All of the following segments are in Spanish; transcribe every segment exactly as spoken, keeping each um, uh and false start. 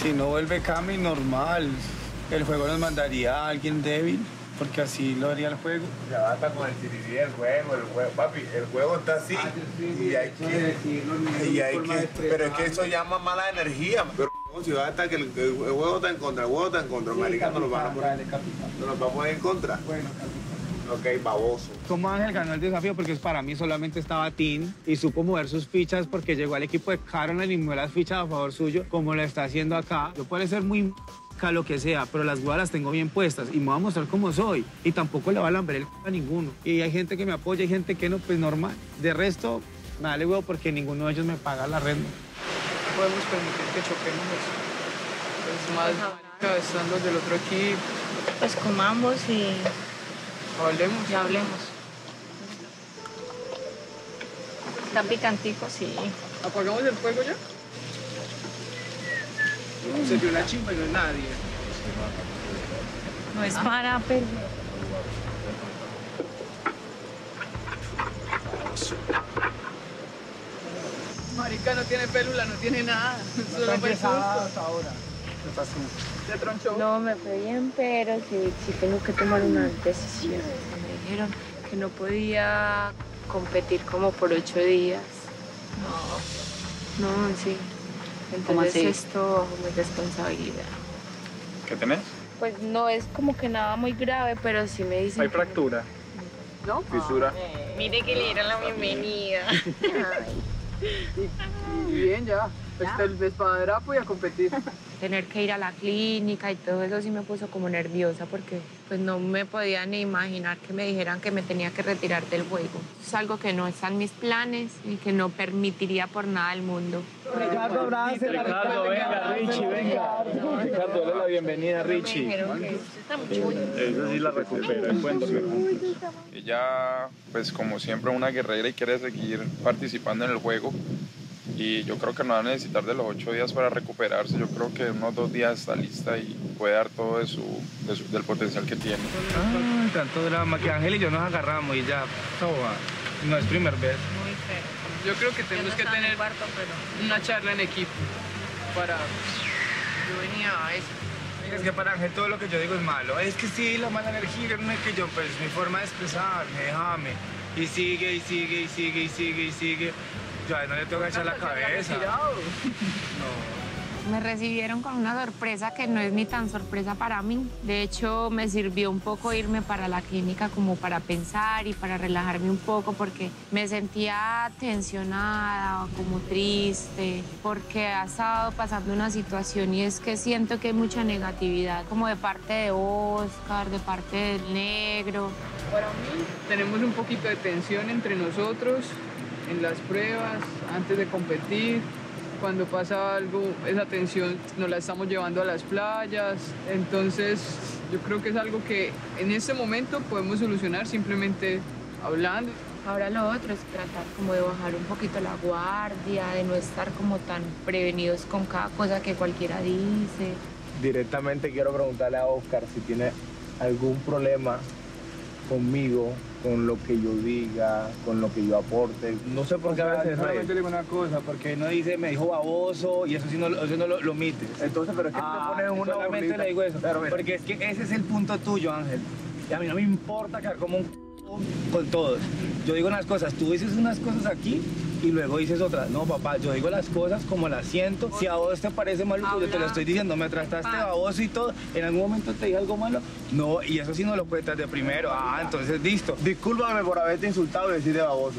Si no vuelve Cami, normal. El juego nos mandaría a alguien débil, porque así lo haría el juego. Ya basta con el tirirí del juego, el juego, papi, el juego está así. Ah, sí, y hay que, y hay que pero es que eso llama mala energía. Pero si basta que el, el juego está en contra, el juego está en contra, sí, marica, no nos van a poner, no nos va a poner en contra. Bueno, capitán. Ok, baboso. ¿Cómo Ángel ganó el desafío? Porque para mí solamente estaba Tin y supo mover sus fichas porque llegó al equipo de Caroline y movió las fichas a favor suyo, como lo está haciendo acá. Yo puedo ser muy lo que sea, pero las huevas las tengo bien puestas y me voy a mostrar cómo soy. Y tampoco le va a lamber el c a ninguno. Y hay gente que me apoya, hay gente que no, pues normal. De resto, me vale huevo porque ninguno de ellos me paga la renta. No podemos permitir que choquemos. Es más, están los del otro equipo. Pues comamos y... Hablemos. Y hablemos. Está picantico, sí. ¿Apagamos el fuego ya? Se dio la chimba y no es nadie. No es para perder. Marica, no tiene pélula, no tiene nada. Solo fue susto. Hasta ahora. ¿Qué pasó? ¿Te tronchó? No, me fue bien, pero sí, sí tengo que tomar una decisión. Me dijeron que no podía competir como por ocho días. No. No, sí. Entonces esto es responsabilidad. ¿Qué tenés? Pues no es como que nada muy grave, pero sí me dicen... ¿Hay fractura? ¿No? ¿Fisura? Oh, mire que le dieron la bienvenida. Y bien, ya. Está el despadrapo y a competir. Tener que ir a la clínica y todo eso sí me puso como nerviosa porque pues no me podía ni imaginar que me dijeran que me tenía que retirar del juego. Es algo que no está en mis planes y que no permitiría por nada del mundo. Ricardo, Ricardo, venga, Richie, venga. Ricardo, dale la bienvenida a Richie. Me dijeron que está muy chulo. Eso sí la recupera, cuéntame. Ella, pues como siempre, una guerrera y quiere seguir participando en el juego. Y yo creo que no va a necesitar de los ocho días para recuperarse. Yo creo que en unos dos días está lista y puede dar todo de su, de su, del potencial que tiene. Ah, tanto drama que Ángel y yo nos agarramos y ya, todo va. No es primer vez. Muy feo. Yo creo que tenemos no que tener cuarto, pero... una charla en equipo para... Yo venía a eso. Es que para Ángel todo lo que yo digo es malo. Es que sí, la mala energía, no es que yo, pues mi forma de expresarme, déjame. Y sigue, y sigue, y sigue, y sigue, y sigue. Yo no le tengo que echar la cabeza. No. Me recibieron con una sorpresa que no es ni tan sorpresa para mí. De hecho, me sirvió un poco irme para la clínica como para pensar y para relajarme un poco porque me sentía tensionada, como triste, porque ha estado pasando una situación y es que siento que hay mucha negatividad, como de parte de Oscar, de parte del negro. Para mí, tenemos un poquito de tensión entre nosotros en las pruebas, antes de competir. Cuando pasa algo, esa tensión nos la estamos llevando a las playas. Entonces, yo creo que es algo que en este momento podemos solucionar simplemente hablando. Ahora lo otro es tratar como de bajar un poquito la guardia, de no estar como tan prevenidos con cada cosa que cualquiera dice. Directamente quiero preguntarle a Oscar si tiene algún problema conmigo, con lo que yo diga, con lo que yo aporte. No sé por qué a veces... Solamente le digo una cosa, porque no dice, me dijo baboso, y eso sí no, eso no lo, lo omites. Entonces, pero es que ah, te pones en una solamente burlita. le digo eso, Pero porque es que ese es el punto tuyo, Ángel. Y a mí no me importa quedar como un c con todos. Yo digo unas cosas, tú dices unas cosas aquí y luego dices otras. No, papá, yo digo las cosas como las siento. Si a vos te parece maluco, yo te lo estoy diciendo, me trataste baboso y todo, en algún momento te dije algo malo. No, y eso sí no lo cuentas de primero. Ah, entonces listo. Discúlpame por haberte insultado y decirte baboso.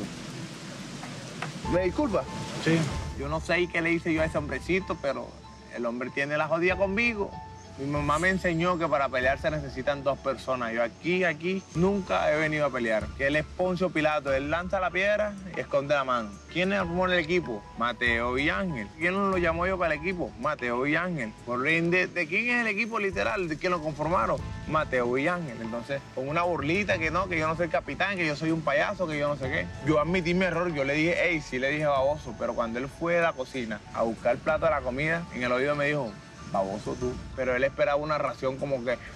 ¿Me disculpa? Sí. Yo no sé qué le hice yo a ese hombrecito, pero el hombre tiene la jodida conmigo. Mi mamá me enseñó que para pelear se necesitan dos personas. Yo aquí, aquí, nunca he venido a pelear. Que él es Poncio Pilato. Él lanza la piedra y esconde la mano. ¿Quién armó el equipo? Mateo y Ángel. ¿Quién lo llamó yo para el equipo? Mateo y Ángel. Por ende, ¿de quién es el equipo literal? ¿De quién lo conformaron? Mateo y Ángel. Entonces, con una burlita que no, que yo no soy capitán, que yo soy un payaso, que yo no sé qué. Yo admití mi error. Yo le dije, hey, sí le dije baboso. Pero cuando él fue a la cocina a buscar el plato de la comida, en el oído me dijo, baboso tú. Pero él esperaba una ración como que...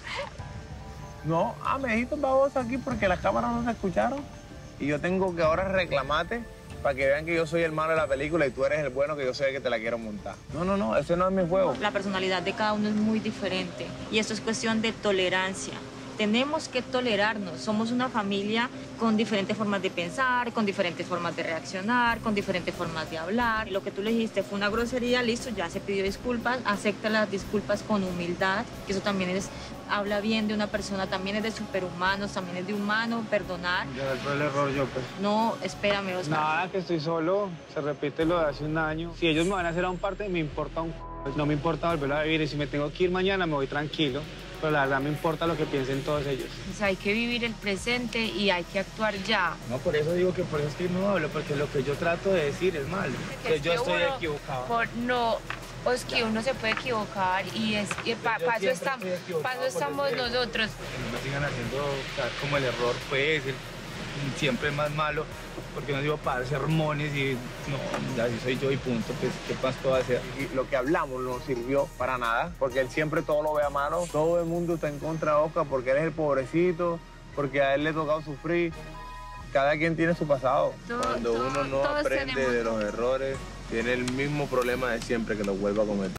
No, ah, me dijiste baboso aquí porque las cámaras no se escucharon. Y yo tengo que ahora reclamarte para que vean que yo soy el malo de la película y tú eres el bueno, que yo soy el que te la quiero montar. No, no, no, ese no es mi juego. La personalidad de cada uno es muy diferente y esto es cuestión de tolerancia. Tenemos que tolerarnos, somos una familia con diferentes formas de pensar, con diferentes formas de reaccionar, con diferentes formas de hablar. Lo que tú le dijiste fue una grosería, listo, ya se pidió disculpas, acepta las disculpas con humildad, que eso también es, habla bien de una persona, también es de superhumanos, también es de humano, perdonar. Ya fue el error yo, pues. No, espérame, Oscar. Nada, que estoy solo, se repite lo de hace un año. Si ellos me van a hacer a un parte, me importa un c... No me importa volverlo a vivir y si me tengo que ir mañana me voy tranquilo. Pero la verdad me importa lo que piensen todos ellos. Pues hay que vivir el presente y hay que actuar ya. No, por eso digo que por eso es que no hablo, porque lo que yo trato de decir es malo. Que yo estoy uno, equivocado. Por, no, Oski, uno se puede equivocar y es y pa, pa eso estamos, pa eso estamos nosotros. Que no me sigan haciendo o sea, como el error pues, el, siempre más malo, porque no digo para sermones y no, así soy yo y punto, pues qué más puedo hacer. Y lo que hablamos no sirvió para nada, porque él siempre todo lo ve a mano. Todo el mundo está en contra de Oscar porque él es el pobrecito, porque a él le ha tocado sufrir. Cada quien tiene su pasado. Todo, Cuando todo, uno no aprende de los errores, tiene el mismo problema de siempre, que lo vuelva a cometer.